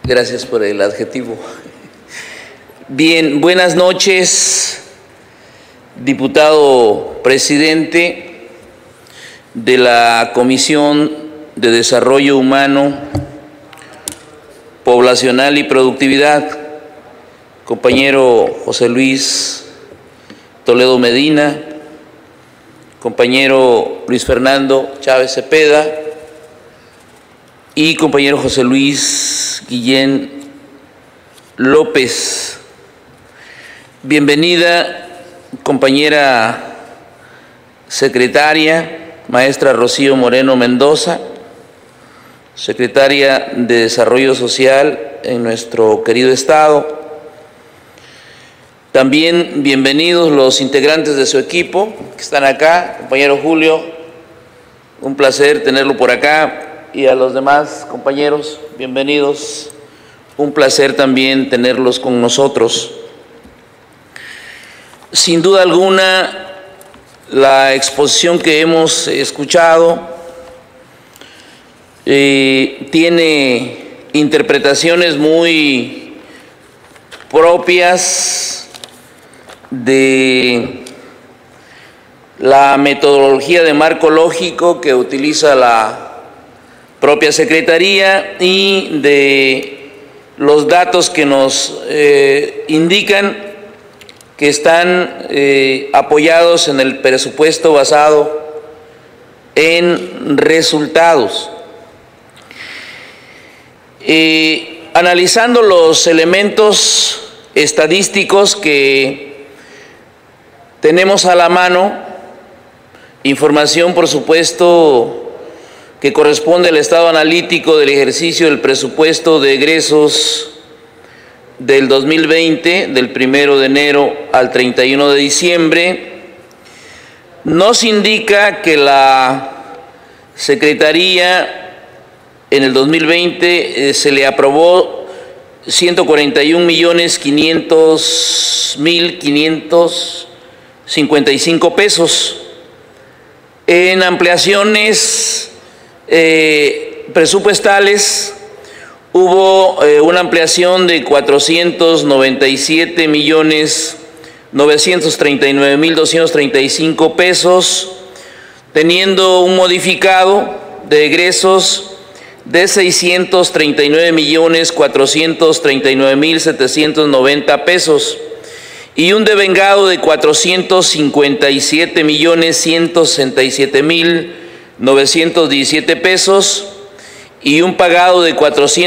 Gracias por el adjetivo. Bien, buenas noches, diputado presidente de la Comisión de Desarrollo Humano, Poblacional y Productividad, compañero José Luis Toledo Medina, compañero Luis Fernando Chávez Cepeda y compañero José Luis Guillén López. Bienvenida, compañera secretaria, maestra Rocío Moreno Mendoza, secretaria de Desarrollo Social en nuestro querido Estado. También bienvenidos los integrantes de su equipo que están acá, compañero Julio, un placer tenerlo por acá, y a los demás compañeros, bienvenidos, un placer también tenerlos con nosotros. Sin duda alguna, la exposición que hemos escuchado tiene interpretaciones muy propias de la metodología de marco lógico que utiliza la propia Secretaría y de los datos que nos indican que están apoyados en el presupuesto basado en resultados. Analizando los elementos estadísticos que tenemos a la mano, información por supuesto que corresponde al estado analítico del ejercicio del presupuesto de egresos del 2020, del 1 de enero al 31 de diciembre, nos indica que la Secretaría en el 2020 se le aprobó 141.500.555 pesos. En ampliaciones presupuestales hubo una ampliación de 497.939.235 pesos, teniendo un modificado de egresos de 639.439.790 pesos y un devengado de 457.167.917 pesos y un pagado de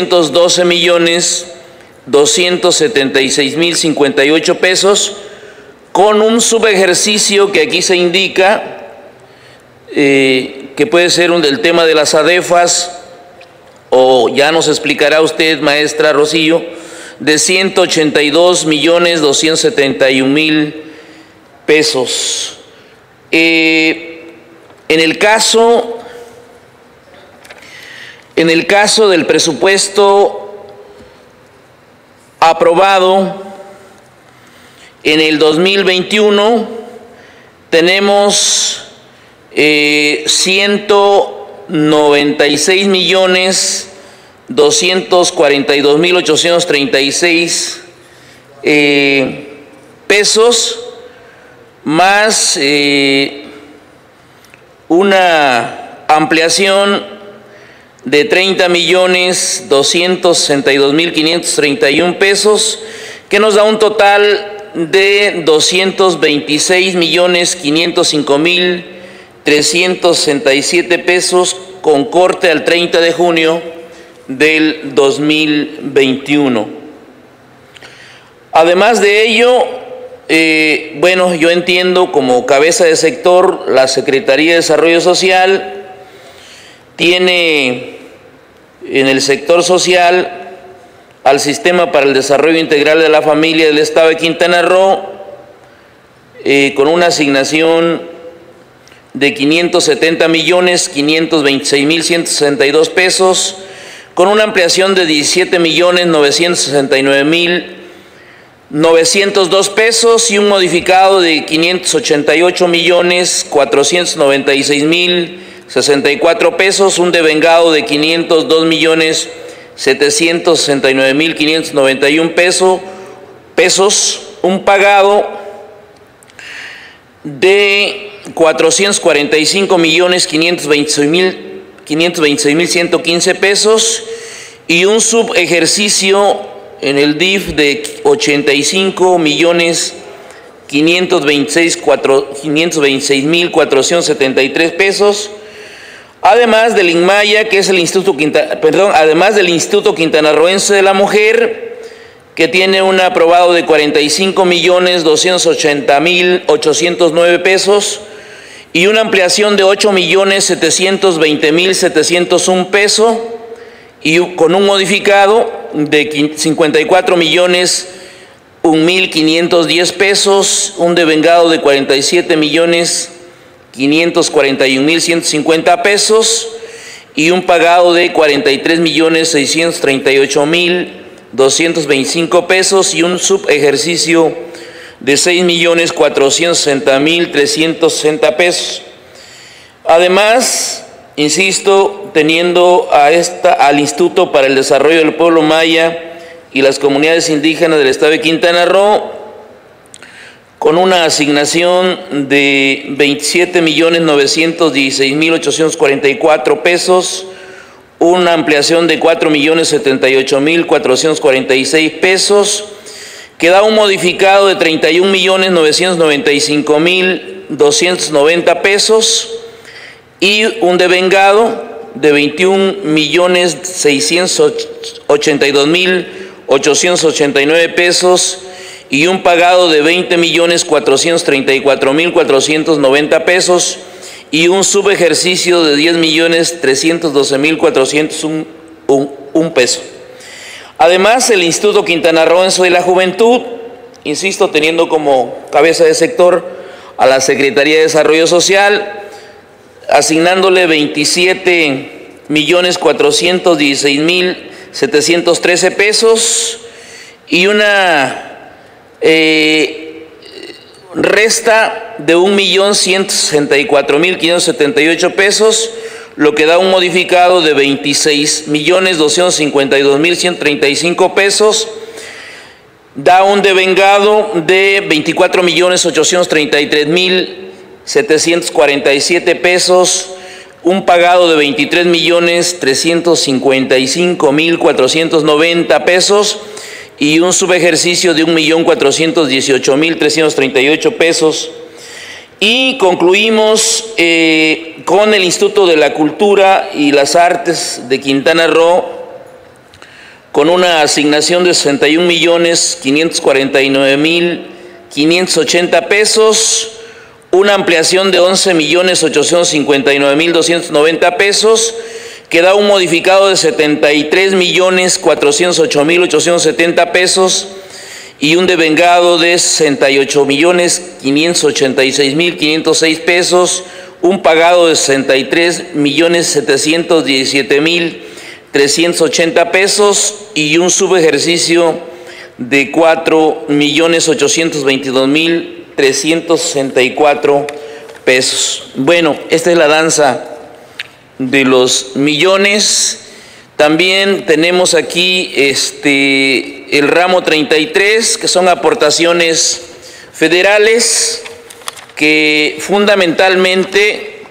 412.276.058 pesos, con un subejercicio que aquí se indica, que puede ser del tema de las ADEFAS, o ya nos explicará usted, maestra Rocío, de 182.271.000 pesos. En el caso del presupuesto aprobado en el 2021, tenemos 196.242.836 pesos, más una ampliación de 30.262.531 pesos, que nos da un total de 226.505.367 pesos con corte al 30 de junio del 2021. Además de ello, bueno, yo entiendo como cabeza de sector, la Secretaría de Desarrollo Social tiene en el sector social al Sistema para el Desarrollo Integral de la Familia del Estado de Quintana Roo, con una asignación de 570.526.162 pesos, con una ampliación de 17.969.902 pesos y un modificado de 588.496.064 pesos, un devengado de 502.600.000 769.591 pesos, un pagado de 445.526.115 pesos y un subejercicio en el DIF de 85.526.473 pesos, además del INMAYA, que es el además del Instituto Quintanarroense de la Mujer, que tiene un aprobado de 45.280.809 pesos y una ampliación de 8.720.701 pesos, y con un modificado de 54.001.510 pesos, un devengado de 47.541.150 pesos y un pagado de 43.638.225 pesos y un subejercicio de 6.460.360 pesos. Además, insisto, teniendo al Instituto para el Desarrollo del Pueblo Maya y las comunidades indígenas del estado de Quintana Roo, con una asignación de 27.916.844 pesos, una ampliación de 4.078.446 pesos, que da un modificado de 31.995.290 pesos y un devengado de 21.682.889 pesos y un pagado de 20.434.490 pesos y un subejercicio de 10.312.401 pesos. Además, el Instituto Quintanarroense de la Juventud, insisto, teniendo como cabeza de sector a la Secretaría de Desarrollo Social, asignándole 27.416.713 pesos y una resta de 1.164.578 pesos, lo que da un modificado de 26.252.135 pesos, da un devengado de 24.833.747 pesos, un pagado de 23.355.490 pesos y un subejercicio de 1.418.338 pesos. Y concluimos con el Instituto de la Cultura y las Artes de Quintana Roo con una asignación de 61.549.580 pesos, una ampliación de 11.859.290 pesos, que da un modificado de 73.408.870 pesos y un devengado de 68.586.506 pesos, un pagado de 63.717.380 pesos y un subejercicio de 4.822.364 pesos. Bueno, esta es la danza de los millones. También tenemos aquí el ramo 33, que son aportaciones federales que fundamentalmente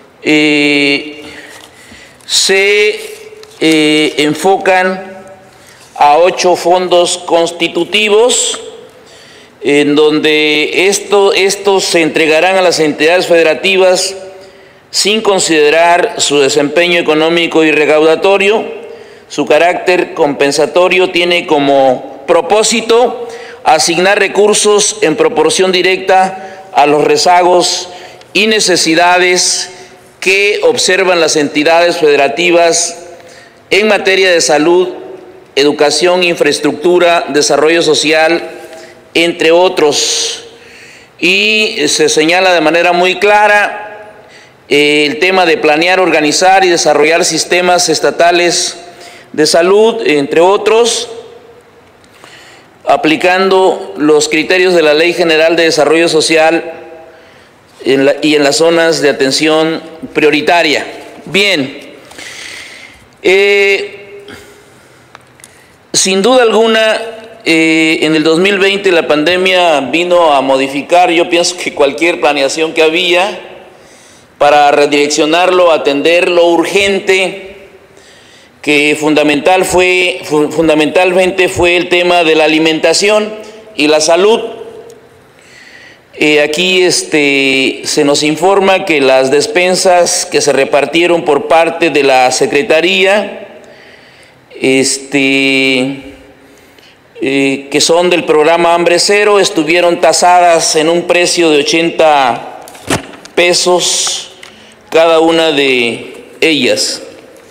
se enfocan a 8 fondos constitutivos, en donde estos se entregarán a las entidades federativas sin considerar su desempeño económico y recaudatorio. Su carácter compensatorio tiene como propósito asignar recursos en proporción directa a los rezagos y necesidades que observan las entidades federativas en materia de salud, educación, infraestructura, desarrollo social, entre otros. Y se señala de manera muy clara el tema de planear, organizar y desarrollar sistemas estatales de salud, entre otros, aplicando los criterios de la Ley General de Desarrollo Social y en las zonas de atención prioritaria. Bien, Sin duda alguna, en el 2020 la pandemia vino a modificar, yo pienso que cualquier planeación que había para redireccionarlo, atender lo urgente, que fundamentalmente fue el tema de la alimentación y la salud. Aquí se nos informa que las despensas que se repartieron por parte de la Secretaría, que son del programa Hambre Cero, estuvieron tasadas en un precio de 80 pesos cada una de ellas.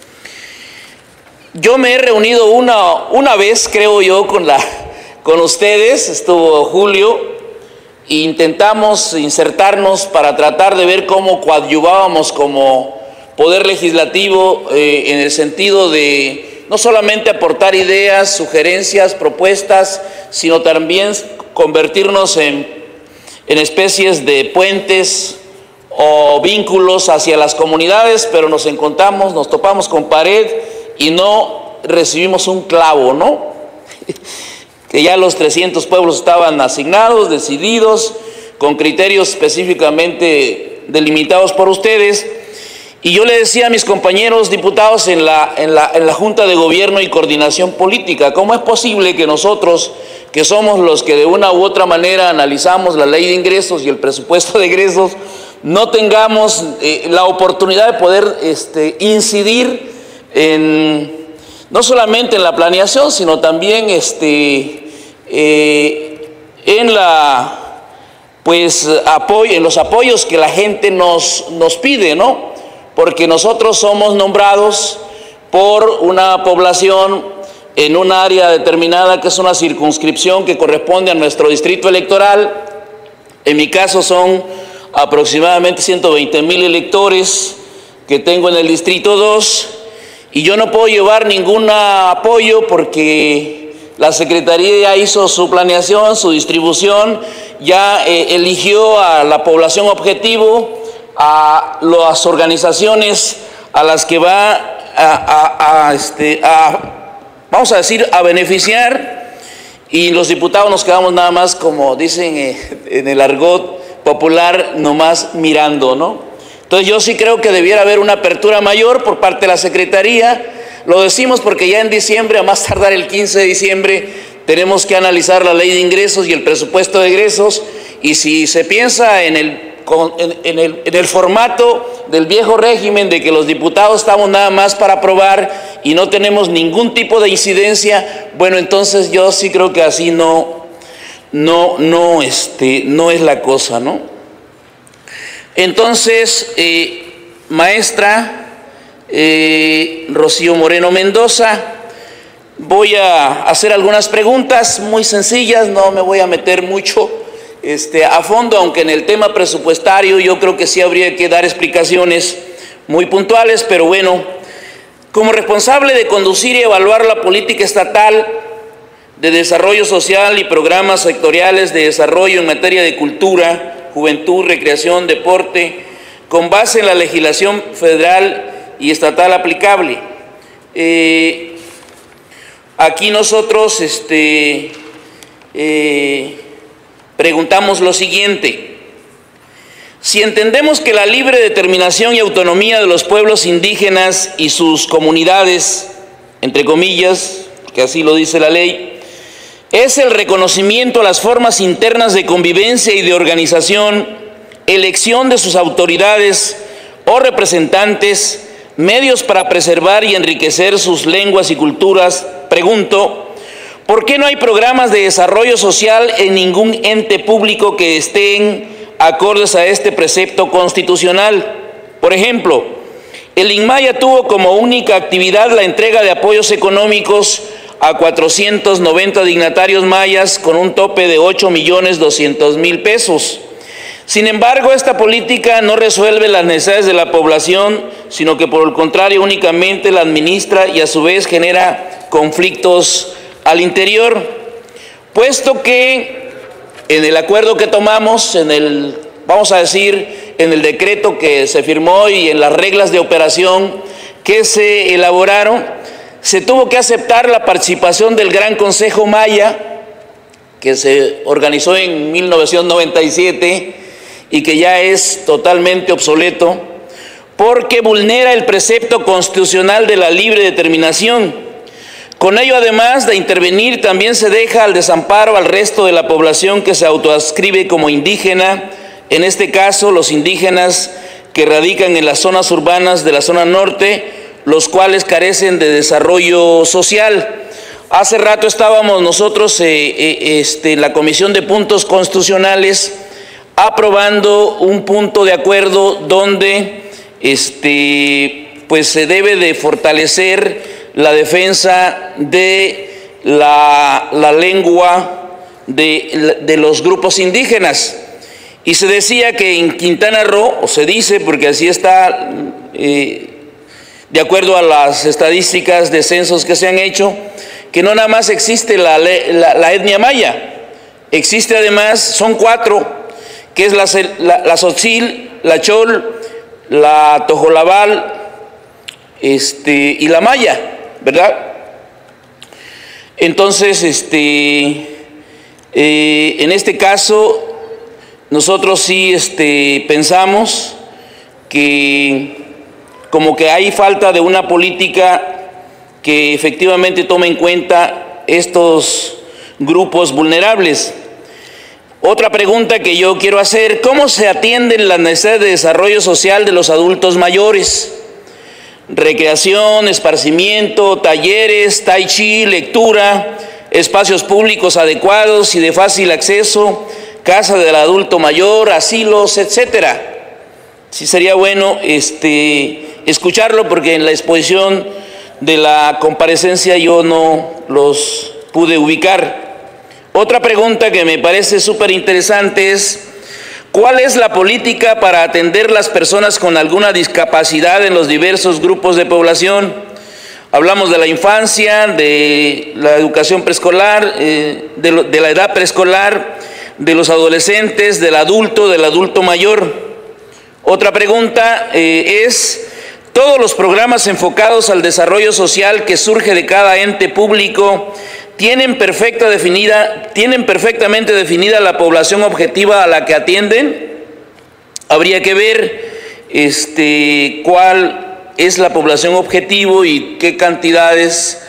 Yo me he reunido una vez, creo yo, con ustedes, estuvo Julio, e intentamos insertarnos para tratar de ver cómo coadyuvábamos como Poder Legislativo en el sentido de no solamente aportar ideas, sugerencias, propuestas, sino también convertirnos en especies de puentes o vínculos hacia las comunidades, pero nos topamos con pared y no recibimos un clavo, ¿no? Que ya los 300 pueblos estaban asignados, decididos, con criterios específicamente delimitados por ustedes. Y yo le decía a mis compañeros diputados en la Junta de Gobierno y Coordinación Política, ¿cómo es posible que nosotros, que somos los que de una u otra manera analizamos la ley de ingresos y el presupuesto de egresos, no tengamos la oportunidad de poder incidir no solamente en la planeación, sino también en los apoyos que la gente nos pide, ¿no? Porque nosotros somos nombrados por una población en un área determinada que es una circunscripción que corresponde a nuestro distrito electoral. En mi caso son aproximadamente 120,000 electores que tengo en el distrito 2, y yo no puedo llevar ningún apoyo porque la Secretaría ya hizo su planeación, su distribución, ya eligió a la población objetivo, a las organizaciones a las que va vamos a decir, a beneficiar, y los diputados nos quedamos nada más, como dicen en el argot popular, nomás mirando, ¿no? Entonces yo sí creo que debiera haber una apertura mayor por parte de la Secretaría. Lo decimos porque ya en diciembre, a más tardar el 15 de diciembre, tenemos que analizar la ley de ingresos y el presupuesto de egresos, y si se piensa en el formato del viejo régimen de que los diputados estamos nada más para aprobar y no tenemos ningún tipo de incidencia, bueno, entonces yo sí creo que así no es la cosa, ¿no? Entonces, maestra Rocío Moreno Mendoza, voy a hacer algunas preguntas muy sencillas, no me voy a meter mucho a fondo, aunque en el tema presupuestario yo creo que sí habría que dar explicaciones muy puntuales, pero bueno, como responsable de conducir y evaluar la política estatal de desarrollo social y programas sectoriales de desarrollo en materia de cultura, juventud, recreación, deporte, con base en la legislación federal y estatal aplicable. Aquí nosotros preguntamos lo siguiente: si entendemos que la libre determinación y autonomía de los pueblos indígenas y sus comunidades, entre comillas, que así lo dice la ley, es el reconocimiento a las formas internas de convivencia y de organización, elección de sus autoridades o representantes, medios para preservar y enriquecer sus lenguas y culturas, pregunto, ¿por qué no hay programas de desarrollo social en ningún ente público que estén acordes a este precepto constitucional? Por ejemplo, el INMAYA tuvo como única actividad la entrega de apoyos económicos a 490 dignatarios mayas con un tope de 8,200,000 pesos. Sin embargo, esta política no resuelve las necesidades de la población, sino que por el contrario únicamente la administra y a su vez genera conflictos al interior, puesto que en el acuerdo que tomamos, vamos a decir, en el decreto que se firmó y en las reglas de operación que se elaboraron, se tuvo que aceptar la participación del Gran Consejo Maya, que se organizó en 1997 y que ya es totalmente obsoleto, porque vulnera el precepto constitucional de la libre determinación. Con ello, además de intervenir, también se deja al desamparo al resto de la población que se autoadscribe como indígena, en este caso los indígenas que radican en las zonas urbanas de la zona norte, los cuales carecen de desarrollo social. Hace rato estábamos nosotros en la Comisión de Puntos Constitucionales aprobando un punto de acuerdo donde pues se debe de fortalecer la defensa de la lengua de los grupos indígenas. Y se decía que en Quintana Roo, o se dice porque así está, de acuerdo a las estadísticas de censos que se han hecho, que no nada más existe la etnia maya, existe además, son 4, que es la Tzotzil, la Chol, la Tojolabal y la maya, ¿verdad? Entonces, en este caso, nosotros sí pensamos que como que hay falta de una política que efectivamente tome en cuenta estos grupos vulnerables. Otra pregunta que yo quiero hacer: ¿cómo se atienden las necesidades de desarrollo social de los adultos mayores? Recreación, esparcimiento, talleres, tai chi, lectura, espacios públicos adecuados y de fácil acceso, casa del adulto mayor, asilos, etcétera. Sí sería bueno escucharlo, porque en la exposición de la comparecencia yo no los pude ubicar. Otra pregunta que me parece súper interesante es: ¿cuál es la política para atender las personas con alguna discapacidad en los diversos grupos de población? Hablamos de la infancia, de la educación preescolar, de la edad preescolar, de los adolescentes, del adulto mayor. Otra pregunta es: ¿todos los programas enfocados al desarrollo social que surge de cada ente público tienen perfectamente definida la población objetiva a la que atienden? Habría que ver cuál es la población objetivo y qué cantidades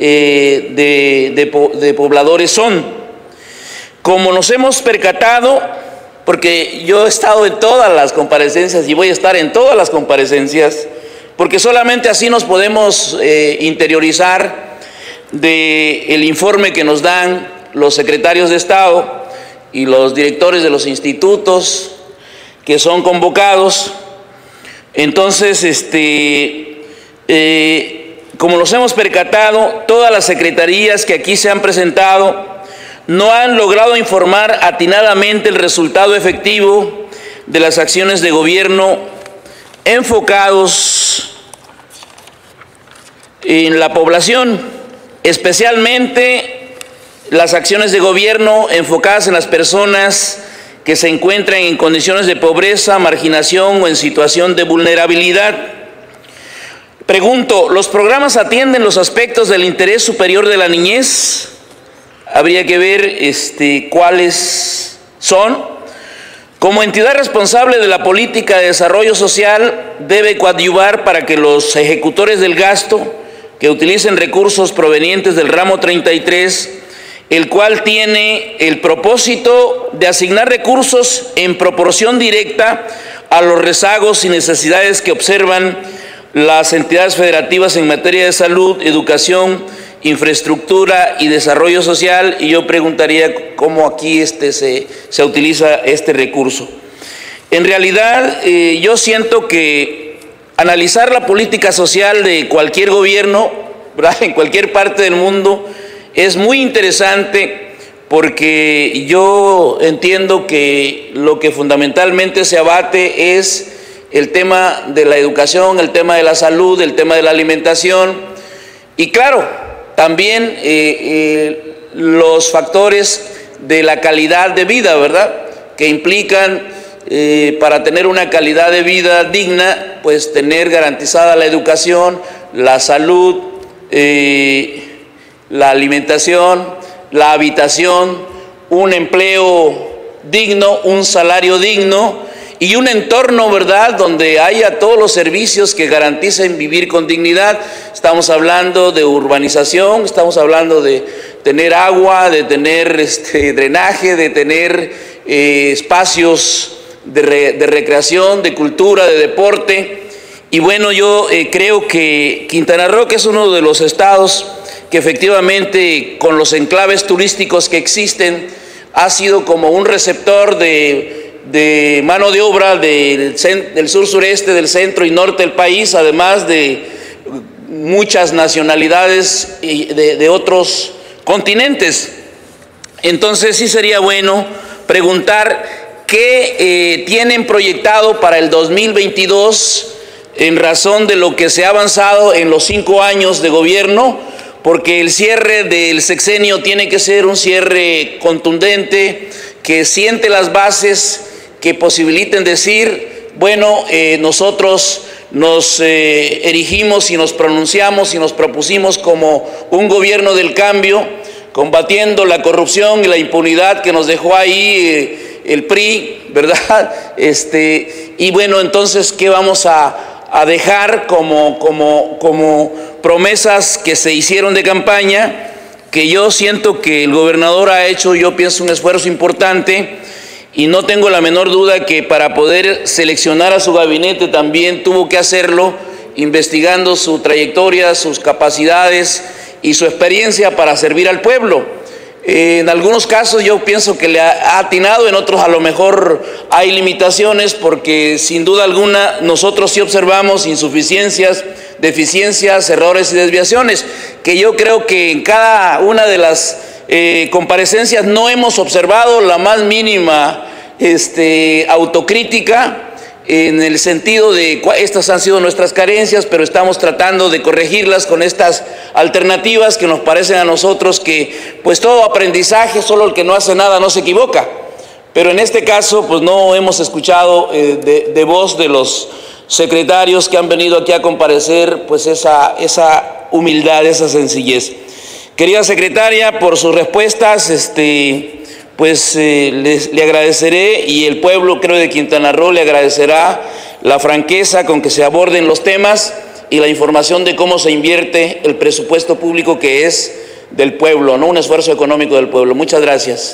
de pobladores son. Como nos hemos percatado, porque yo he estado en todas las comparecencias y voy a estar en todas las comparecencias, porque solamente así nos podemos interiorizar del informe que nos dan los secretarios de Estado y los directores de los institutos que son convocados. Entonces, como nos hemos percatado, todas las secretarías que aquí se han presentado no han logrado informar atinadamente el resultado efectivo de las acciones de gobierno enfocados en la población, especialmente las acciones de gobierno enfocadas en las personas que se encuentran en condiciones de pobreza, marginación o en situación de vulnerabilidad. Pregunto: ¿los programas atienden los aspectos del interés superior de la niñez? Habría que ver cuáles son. Como entidad responsable de la política de desarrollo social, debe coadyuvar para que los ejecutores del gasto que utilicen recursos provenientes del ramo 33, el cual tiene el propósito de asignar recursos en proporción directa a los rezagos y necesidades que observan las entidades federativas en materia de salud, educación, infraestructura y desarrollo social. Y yo preguntaría cómo aquí se utiliza este recurso. En realidad, yo siento que analizar la política social de cualquier gobierno, ¿verdad?, en cualquier parte del mundo, es muy interesante, porque yo entiendo que lo que fundamentalmente se abate es el tema de la educación, el tema de la salud, el tema de la alimentación y, claro, también los factores de la calidad de vida, ¿verdad?, que implican para tener una calidad de vida digna, pues tener garantizada la educación, la salud, la alimentación, la habitación, un empleo digno, un salario digno y un entorno, ¿verdad?, donde haya todos los servicios que garanticen vivir con dignidad. Estamos hablando de urbanización, estamos hablando de tener agua, de tener drenaje, de tener espacios de recreación, de cultura, de deporte. Y bueno, yo creo que Quintana Roo, que es uno de los estados que efectivamente con los enclaves turísticos que existen, ha sido como un receptor de mano de obra del sur-sureste, del centro y norte del país, además de muchas nacionalidades de otros continentes. Entonces sí sería bueno preguntar qué tienen proyectado para el 2022 en razón de lo que se ha avanzado en los 5 años de gobierno, porque el cierre del sexenio tiene que ser un cierre contundente, que siente las bases, que posibiliten decir, bueno, nosotros nos erigimos y nos pronunciamos y nos propusimos como un gobierno del cambio, combatiendo la corrupción y la impunidad que nos dejó ahí el PRI, ¿verdad? Y bueno, entonces, ¿qué vamos a dejar como promesas que se hicieron de campaña? Que yo siento que el gobernador ha hecho, yo pienso, un esfuerzo importante, y no tengo la menor duda que para poder seleccionar a su gabinete también tuvo que hacerlo investigando su trayectoria, sus capacidades y su experiencia para servir al pueblo. En algunos casos yo pienso que le ha atinado, en otros a lo mejor hay limitaciones, porque sin duda alguna nosotros sí observamos insuficiencias, deficiencias, errores y desviaciones, que yo creo que en cada una de las comparecencias no hemos observado la más mínima autocrítica, en el sentido de estas han sido nuestras carencias, pero estamos tratando de corregirlas con estas alternativas que nos parecen a nosotros que, pues, todo aprendizaje, solo el que no hace nada no se equivoca. Pero en este caso, pues, no hemos escuchado de voz de los secretarios que han venido aquí a comparecer, pues, esa humildad, esa sencillez. Querida secretaria, por sus respuestas, pues le agradeceré, y el pueblo, creo, de Quintana Roo le agradecerá la franqueza con que se aborden los temas y la información de cómo se invierte el presupuesto público que es del pueblo, no un esfuerzo económico del pueblo. Muchas gracias.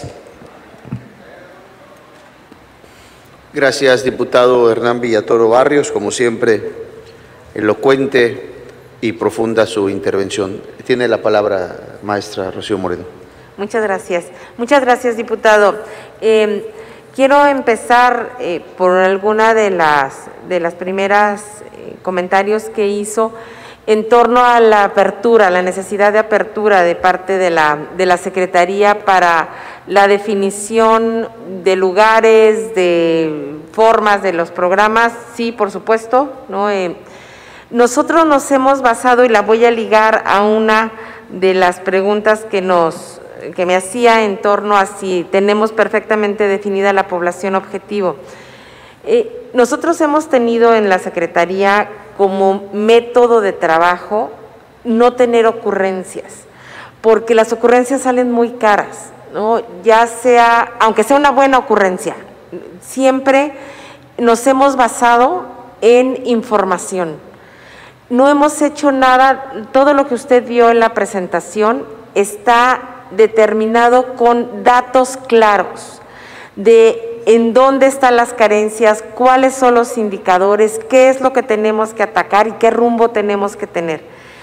Gracias, diputado Hernán Villatoro Barrios. Como siempre, elocuente y profunda su intervención. Tiene la palabra, maestra Rocío Moreno. Muchas gracias, diputado. Quiero empezar por alguna de las primeras comentarios que hizo en torno a la apertura, la necesidad de apertura de parte de la Secretaría para la definición de lugares, de formas de los programas. Sí, por supuesto, ¿no? Nosotros nos hemos basado, y la voy a ligar a una de las preguntas que me hacía en torno a si tenemos perfectamente definida la población objetivo. Nosotros hemos tenido en la Secretaría como método de trabajo no tener ocurrencias, porque las ocurrencias salen muy caras, ¿no? Ya sea, aunque sea una buena ocurrencia, siempre nos hemos basado en información. No hemos hecho nada, todo lo que usted vio en la presentación está determinado con datos claros de en dónde están las carencias, cuáles son los indicadores, qué es lo que tenemos que atacar y qué rumbo tenemos que tener.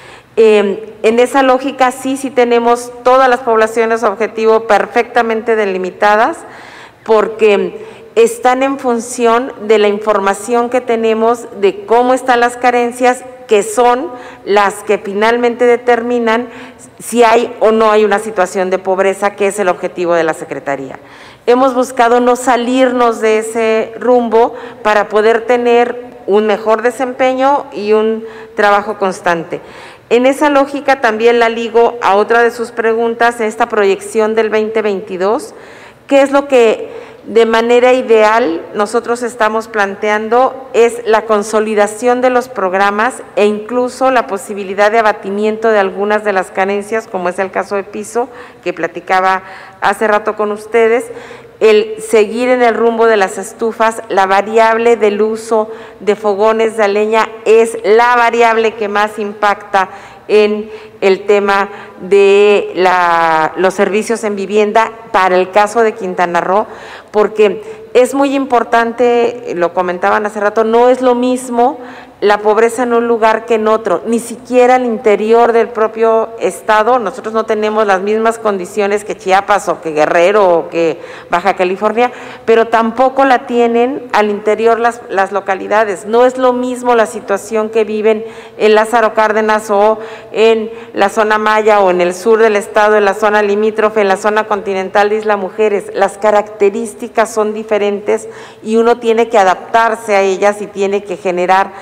En esa lógica sí tenemos todas las poblaciones objetivo perfectamente delimitadas, porque están en función de la información que tenemos de cómo están las carencias, que son las que finalmente determinan si hay o no hay una situación de pobreza, que es el objetivo de la Secretaría. Hemos buscado no salirnos de ese rumbo para poder tener un mejor desempeño y un trabajo constante. En esa lógica también la ligo a otra de sus preguntas, esta proyección del 2022, ¿qué es lo que de manera ideal, nosotros estamos planteando es la consolidación de los programas e incluso la posibilidad de abatimiento de algunas de las carencias, como es el caso de piso, que platicaba hace rato con ustedes, el seguir en el rumbo de las estufas. La variable del uso de fogones de leña es la variable que más impacta en el tema de los servicios en vivienda para el caso de Quintana Roo, porque es muy importante, lo comentaban hace rato, no es lo mismo la pobreza en un lugar que en otro, ni siquiera al interior del propio estado. Nosotros no tenemos las mismas condiciones que Chiapas o que Guerrero o que Baja California, pero tampoco la tienen al interior las localidades. No es lo mismo la situación que viven en Lázaro Cárdenas o en la zona Maya o en el sur del estado, en la zona limítrofe, en la zona continental de Isla Mujeres. Las características son diferentes y uno tiene que adaptarse a ellas y tiene que generar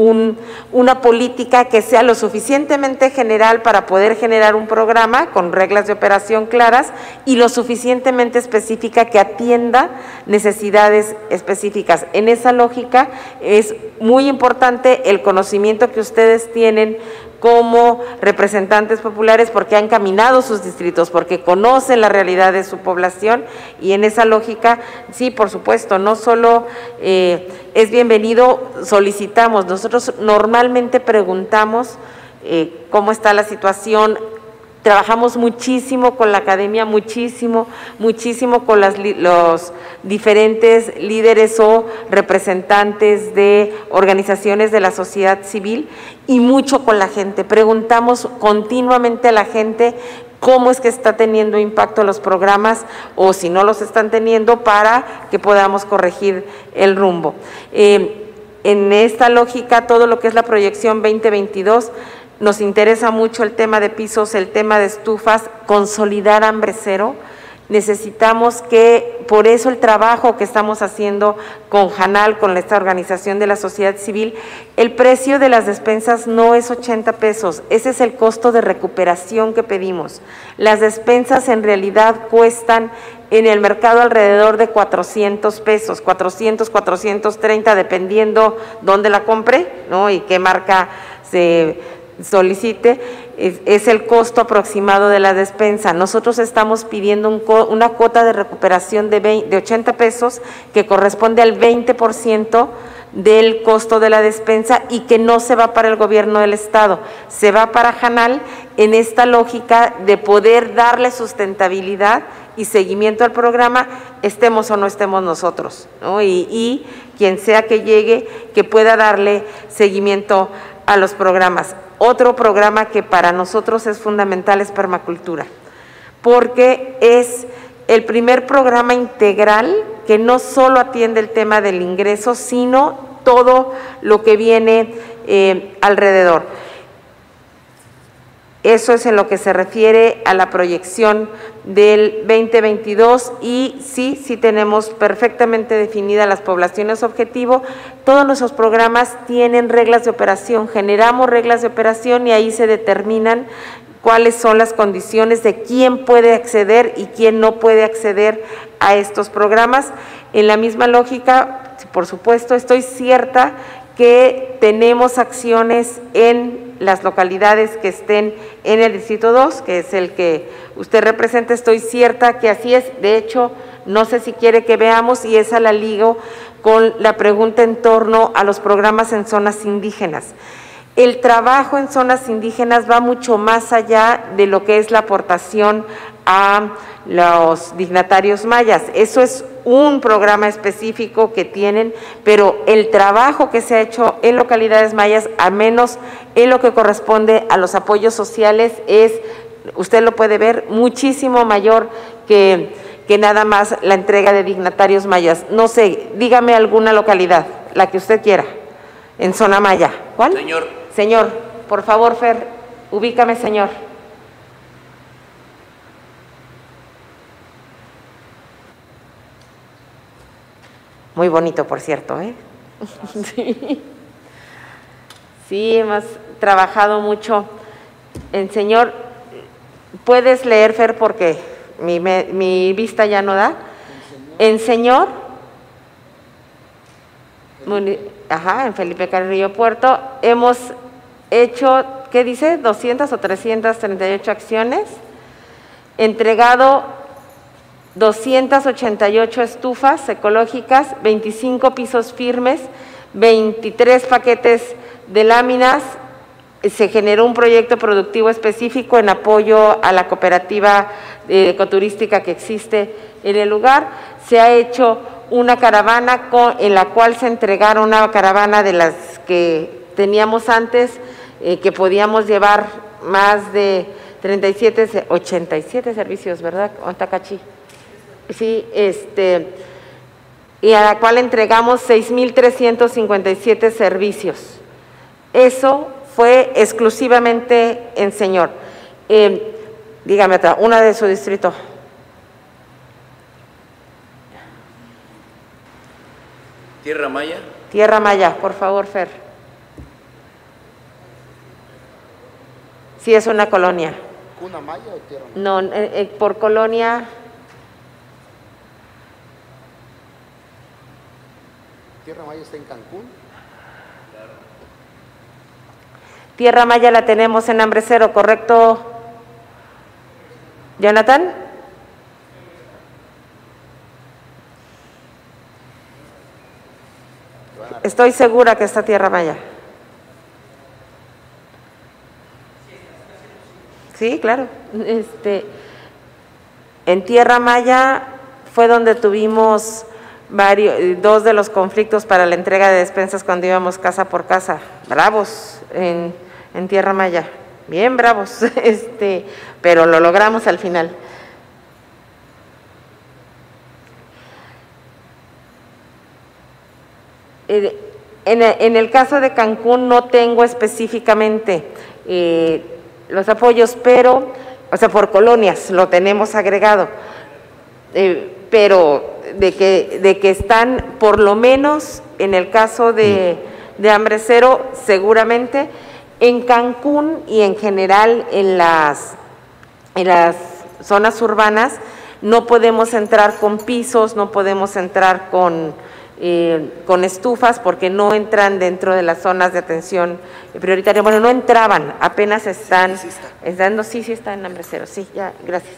una política que sea lo suficientemente general para poder generar un programa con reglas de operación claras y lo suficientemente específica que atienda necesidades específicas. En esa lógica es muy importante el conocimiento que ustedes tienen como representantes populares, porque han caminado sus distritos, porque conocen la realidad de su población, y en esa lógica, sí, por supuesto, no solo es bienvenido, solicitamos, nosotros normalmente preguntamos cómo está la situación. Trabajamos muchísimo con la academia, muchísimo con los diferentes líderes o representantes de organizaciones de la sociedad civil y mucho con la gente. Preguntamos continuamente a la gente cómo es que está teniendo impacto los programas o si no los están teniendo para que podamos corregir el rumbo. En esta lógica, todo lo que es la proyección 2022, nos interesa mucho el tema de pisos, el tema de estufas, consolidar Hambre Cero. Necesitamos que, por eso el trabajo que estamos haciendo con JANAL, con esta organización de la sociedad civil, el precio de las despensas no es 80 pesos, ese es el costo de recuperación que pedimos. Las despensas en realidad cuestan en el mercado alrededor de 400 pesos, 400, 430, dependiendo dónde la compre, ¿no? Y qué marca se solicite, es el costo aproximado de la despensa. Nosotros estamos pidiendo una cuota de recuperación de 80 pesos que corresponde al 20% del costo de la despensa y que no se va para el gobierno del estado, se va para JANAL en esta lógica de poder darle sustentabilidad y seguimiento al programa, estemos o no estemos nosotros, ¿no? Y quien sea que llegue, que pueda darle seguimiento a los programas. Otro programa que para nosotros es fundamental es permacultura, porque es el primer programa integral que no solo atiende el tema del ingreso, sino todo lo que viene alrededor. Eso es en lo que se refiere a la proyección del 2022 y sí tenemos perfectamente definidas las poblaciones objetivo. Todos nuestros programas tienen reglas de operación, generamos reglas de operación y ahí se determinan cuáles son las condiciones de quién puede acceder y quién no puede acceder a estos programas. En la misma lógica, por supuesto, estoy cierta que tenemos acciones en las localidades que estén en el Distrito 2, que es el que usted representa, estoy cierta que así es. De hecho, no sé si quiere que veamos, y esa la ligo con la pregunta en torno a los programas en zonas indígenas. El trabajo en zonas indígenas va mucho más allá de lo que es la aportación a los dignatarios mayas. Eso es un programa específico que tienen, pero el trabajo que se ha hecho en localidades mayas, al menos en lo que corresponde a los apoyos sociales, es, usted lo puede ver, muchísimo mayor que nada más la entrega de dignatarios mayas. No sé, dígame alguna localidad, la que usted quiera, en zona maya. ¿Cuál? Señor, por favor, Fer, ubícame, señor. Muy bonito, por cierto, ¿eh? Sí, hemos trabajado mucho. Señor, ¿puedes leer, Fer, porque mi vista ya no da? En Señor, en Felipe Carrillo Puerto, hemos hecho, ¿qué dice? 200 o 338 acciones, entregado 288 estufas ecológicas, 25 pisos firmes, 23 paquetes de láminas. Se generó un proyecto productivo específico en apoyo a la cooperativa ecoturística que existe en el lugar. Se ha hecho una caravana en la cual se entregaron una caravana de las que teníamos antes, que podíamos llevar más de 87 servicios, ¿verdad? Ontacachi. Sí, y a la cual entregamos 6,357 servicios. Eso fue exclusivamente en Señor. Dígame otra, una de su distrito. Tierra Maya. Tierra Maya, por favor, Fer. Sí, es una colonia. ¿Cuna Maya o Tierra Maya? No, por colonia. ¿Tierra Maya está en Cancún? Tierra Maya la tenemos en Hambre Cero, ¿correcto, Jonathan? Estoy segura que está Tierra Maya. Sí, claro. En Tierra Maya fue donde tuvimos dos de los conflictos para la entrega de despensas cuando íbamos casa por casa. Bravos en Tierra Maya, bien bravos, pero lo logramos al final. En el caso de Cancún no tengo específicamente los apoyos, pero, o sea, por colonias lo tenemos agregado, pero de que están por lo menos en el caso de Hambre Cero, seguramente. En Cancún y en general en las zonas urbanas no podemos entrar con pisos, no podemos entrar con estufas porque no entran dentro de las zonas de atención prioritaria. Bueno, no entraban, apenas están, sí está en Hambre Cero, sí, ya, gracias.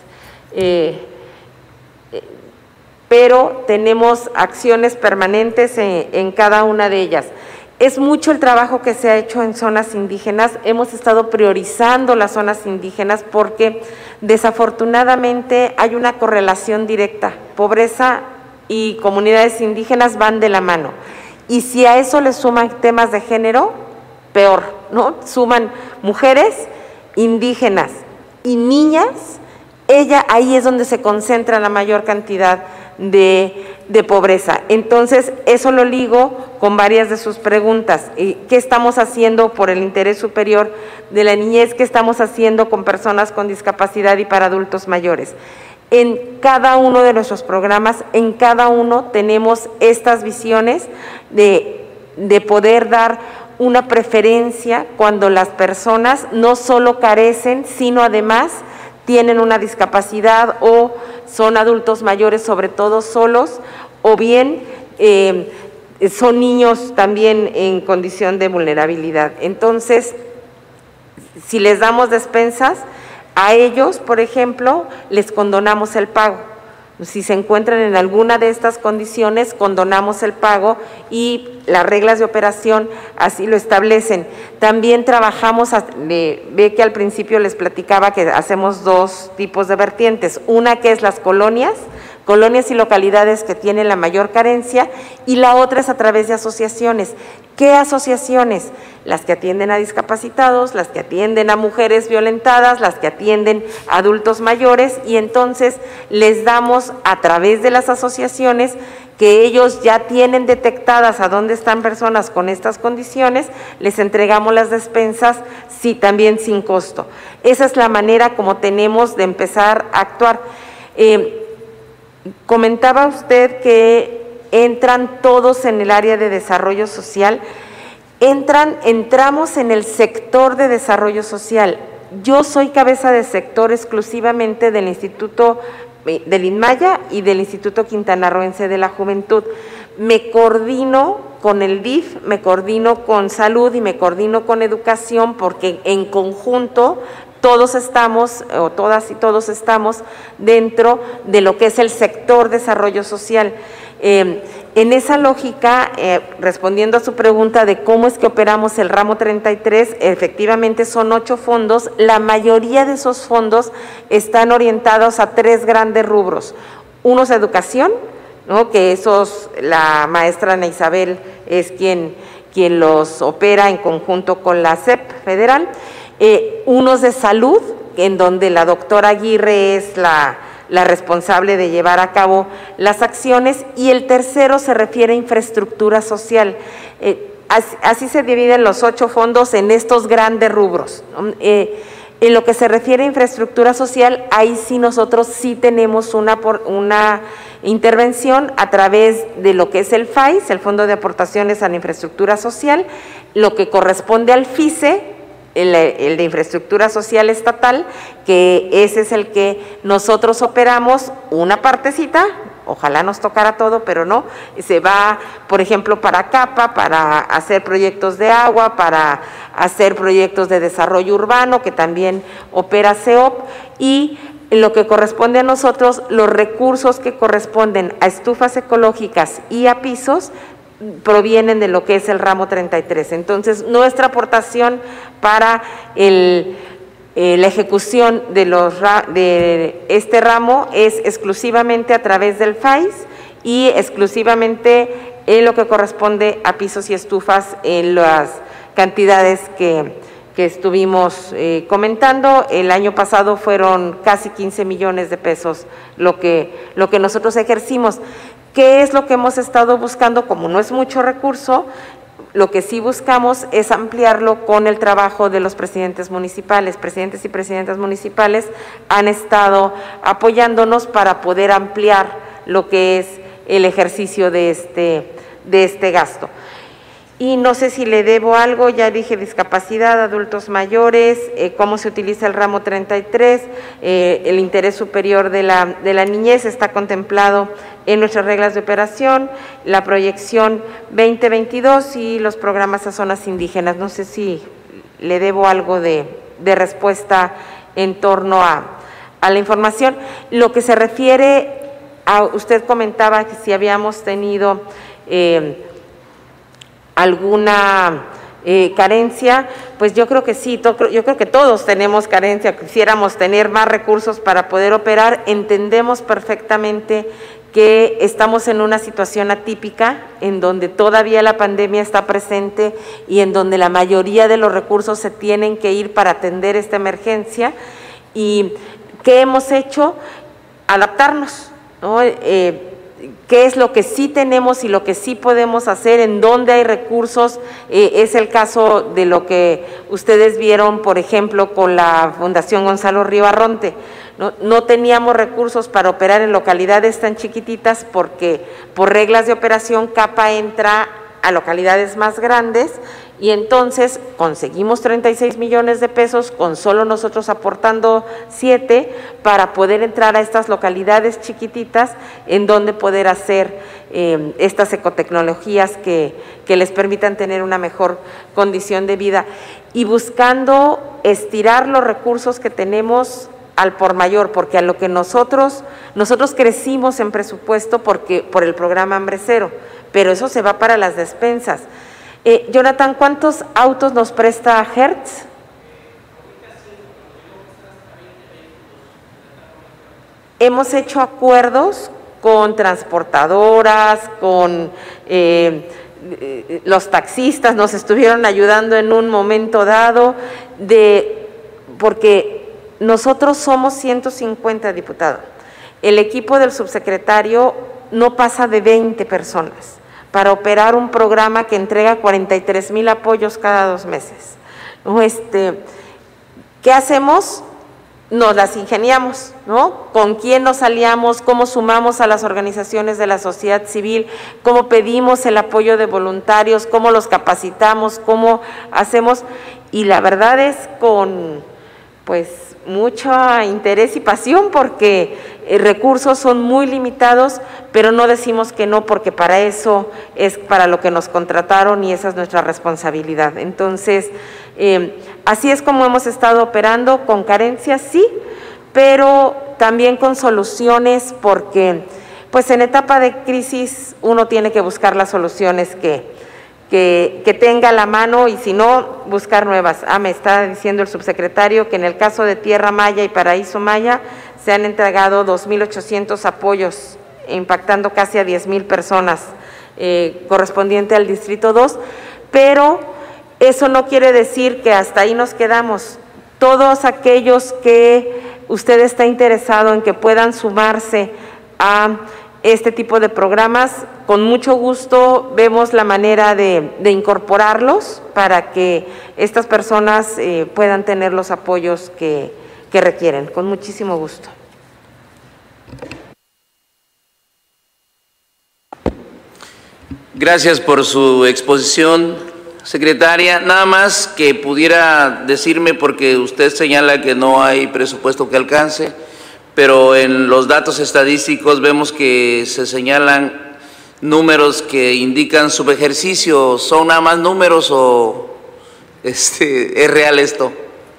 Pero tenemos acciones permanentes en cada una de ellas. Es mucho el trabajo que se ha hecho en zonas indígenas. Hemos estado priorizando las zonas indígenas porque desafortunadamente hay una correlación directa. Pobreza y comunidades indígenas van de la mano. Y si a eso le suman temas de género, peor, ¿no? Suman mujeres, indígenas y niñas, ahí es donde se concentra la mayor cantidad de pobreza. Entonces, eso lo ligo con varias de sus preguntas. ¿Qué estamos haciendo por el interés superior de la niñez? ¿Qué estamos haciendo con personas con discapacidad y para adultos mayores? En cada uno de nuestros programas, en cada uno tenemos estas visiones de poder dar una preferencia cuando las personas no solo carecen, sino además tienen una discapacidad o son adultos mayores, sobre todo solos, o bien son niños también en condición de vulnerabilidad. Entonces, si les damos despensas, a ellos, por ejemplo, les condonamos el pago. Si se encuentran en alguna de estas condiciones, condonamos el pago y las reglas de operación así lo establecen. También trabajamos, ve que al principio les platicaba que hacemos dos tipos de vertientes. Una que es las colonias y localidades que tienen la mayor carencia, y la otra es a través de asociaciones. ¿Qué asociaciones? Las que atienden a discapacitados, las que atienden a mujeres violentadas, las que atienden a adultos mayores, y entonces les damos a través de las asociaciones que ellos ya tienen detectadas a dónde están personas con estas condiciones, les entregamos las despensas, sí, también sin costo. Esa es la manera como tenemos de empezar a actuar. Comentaba usted que entran todos en el área de desarrollo social. Entramos en el sector de desarrollo social. Yo soy cabeza de sector exclusivamente del Instituto del INMAYA y del Instituto Quintanarroense de la Juventud. Me coordino con el DIF, me coordino con salud y me coordino con educación, porque en conjunto todos estamos, o todas y todos estamos, dentro de lo que es el sector desarrollo social. En esa lógica, respondiendo a su pregunta de cómo es que operamos el ramo 33, efectivamente son 8 fondos. La mayoría de esos fondos están orientados a 3 grandes rubros. Uno es educación, ¿no? Que esos, la maestra Ana Isabel es quien los opera en conjunto con la SEP federal. Unos de salud, en donde la doctora Aguirre es la responsable de llevar a cabo las acciones, y el tercero se refiere a infraestructura social. Así se dividen los 8 fondos en estos grandes rubros, ¿no? En lo que se refiere a infraestructura social, ahí sí nosotros sí tenemos una intervención a través de lo que es el FAIS, el Fondo de Aportaciones a la Infraestructura Social, lo que corresponde al FICE, el de Infraestructura Social Estatal, que ese es el que nosotros operamos una partecita, ojalá nos tocara todo, pero no, se va, por ejemplo, para CAPA, para hacer proyectos de agua, para hacer proyectos de desarrollo urbano, que también opera CEOP, y en lo que corresponde a nosotros, los recursos que corresponden a estufas ecológicas y a pisos, provienen de lo que es el ramo 33. Entonces, nuestra aportación para la ejecución de este ramo es exclusivamente a través del FAIS y exclusivamente en lo que corresponde a pisos y estufas en las cantidades que estuvimos comentando. El año pasado fueron casi 15 millones de pesos lo que nosotros ejercimos. ¿Qué es lo que hemos estado buscando? Como no es mucho recurso, lo que sí buscamos es ampliarlo con el trabajo de los presidentes municipales. Presidentes y presidentas municipales han estado apoyándonos para poder ampliar lo que es el ejercicio de este gasto. Y no sé si le debo algo, ya dije discapacidad, adultos mayores, cómo se utiliza el ramo 33, el interés superior de la niñez está contemplado en nuestras reglas de operación, la proyección 2022 y los programas a zonas indígenas. No sé si le debo algo de respuesta en torno a la información. Lo que se refiere a, usted comentaba que si habíamos tenido alguna carencia, pues yo creo que sí, yo creo que todos tenemos carencia, quisiéramos tener más recursos para poder operar. Entendemos perfectamente que estamos en una situación atípica, en donde todavía la pandemia está presente y en donde la mayoría de los recursos se tienen que ir para atender esta emergencia. ¿Y qué hemos hecho? Adaptarnos, ¿no? ¿Qué es lo que sí tenemos y lo que sí podemos hacer? ¿En dónde hay recursos? Es el caso de lo que ustedes vieron, por ejemplo, con la Fundación Gonzalo Ribarronte. No teníamos recursos para operar en localidades tan chiquititas porque por reglas de operación CAPA entra a localidades más grandes, y entonces conseguimos 36 millones de pesos con solo nosotros aportando 7 para poder entrar a estas localidades chiquititas en donde poder hacer estas ecotecnologías que les permitan tener una mejor condición de vida, y buscando estirar los recursos que tenemos al por mayor, porque a lo que nosotros crecimos en presupuesto por el programa Hambre Cero, pero eso se va para las despensas. Jonathan, ¿cuántos autos nos presta Hertz? Hemos hecho acuerdos con transportadoras, con los taxistas, nos estuvieron ayudando en un momento dado, porque nosotros somos 150, diputado. El equipo del subsecretario no pasa de 20 personas para operar un programa que entrega 43,000 apoyos cada 2 meses. ¿Qué hacemos? Nos las ingeniamos, ¿no? ¿Con quién nos aliamos? ¿Cómo sumamos a las organizaciones de la sociedad civil? ¿Cómo pedimos el apoyo de voluntarios? ¿Cómo los capacitamos? ¿Cómo hacemos? Y la verdad es con pues mucho interés y pasión, porque recursos son muy limitados, pero no decimos que no, porque para eso es para lo que nos contrataron y esa es nuestra responsabilidad. Entonces, así es como hemos estado operando, con carencias, sí, pero también con soluciones, porque pues en etapa de crisis uno tiene que buscar las soluciones que tenga a la mano, y si no, buscar nuevas. Me está diciendo el subsecretario que en el caso de Tierra Maya y Paraíso Maya se han entregado 2.800 apoyos, impactando casi a 10,000 personas, correspondiente al Distrito 2, pero eso no quiere decir que hasta ahí nos quedamos. Todos aquellos que usted está interesado en que puedan sumarse a este tipo de programas, con mucho gusto vemos la manera de incorporarlos para que estas personas puedan tener los apoyos que requieren, con muchísimo gusto. Gracias por su exposición, secretaria. Nada más que pudiera decirme, porque usted señala que no hay presupuesto que alcance, pero en los datos estadísticos vemos que se señalan números que indican subejercicio. ¿Son nada más números o es real esto?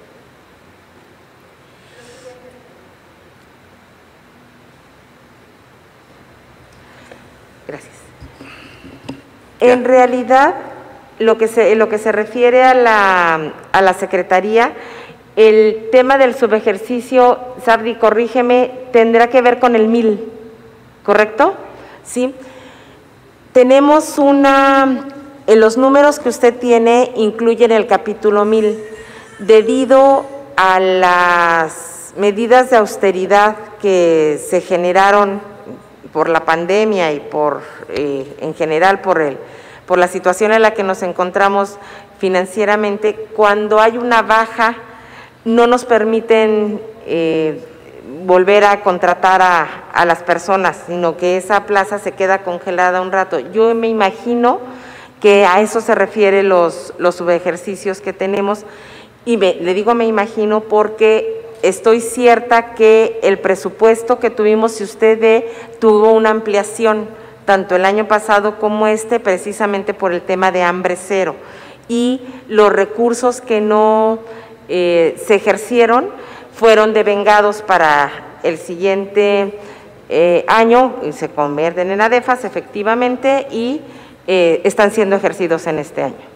Gracias. En realidad, lo que se refiere a la Secretaría, el tema del subejercicio, Sabri, corrígeme, tendrá que ver con el 1000, ¿correcto? Sí. Tenemos los números que usted tiene incluyen el capítulo 1000. Debido a las medidas de austeridad que se generaron por la pandemia y en general por la situación en la que nos encontramos financieramente, cuando hay una baja no nos permiten volver a contratar a las personas, sino que esa plaza se queda congelada un rato. Yo me imagino que a eso se refiere los subejercicios que tenemos, y le digo me imagino porque estoy cierta que el presupuesto que tuvimos, si usted ve, tuvo una ampliación, tanto el año pasado como precisamente por el tema de hambre cero, y los recursos que no se ejercieron fueron devengados para el siguiente año, y se convierten en ADEFAS efectivamente, y están siendo ejercidos en este año.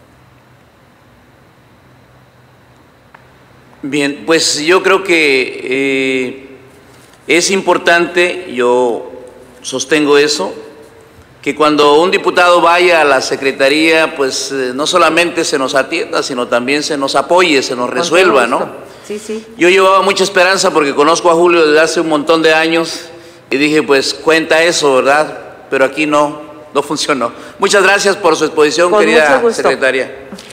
Bien, pues yo creo que es importante, yo sostengo eso, que cuando un diputado vaya a la Secretaría, pues no solamente se nos atienda, sino también se nos apoye, se nos resuelva, ¿no? Sí, sí. Yo llevaba mucha esperanza porque conozco a Julio desde hace un montón de años y dije, pues cuenta eso, ¿verdad? Pero aquí no funcionó. Muchas gracias por su exposición, querida secretaria.